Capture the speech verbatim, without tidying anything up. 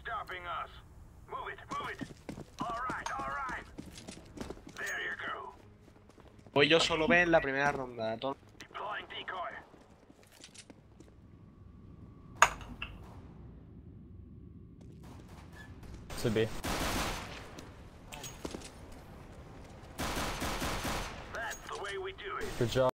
stopping us. Move it, move it. All right, all right. There you go. Voy yo solo B en la primera ronda. Todo... Deploying decoy. To B. That's the way we do it. Good job.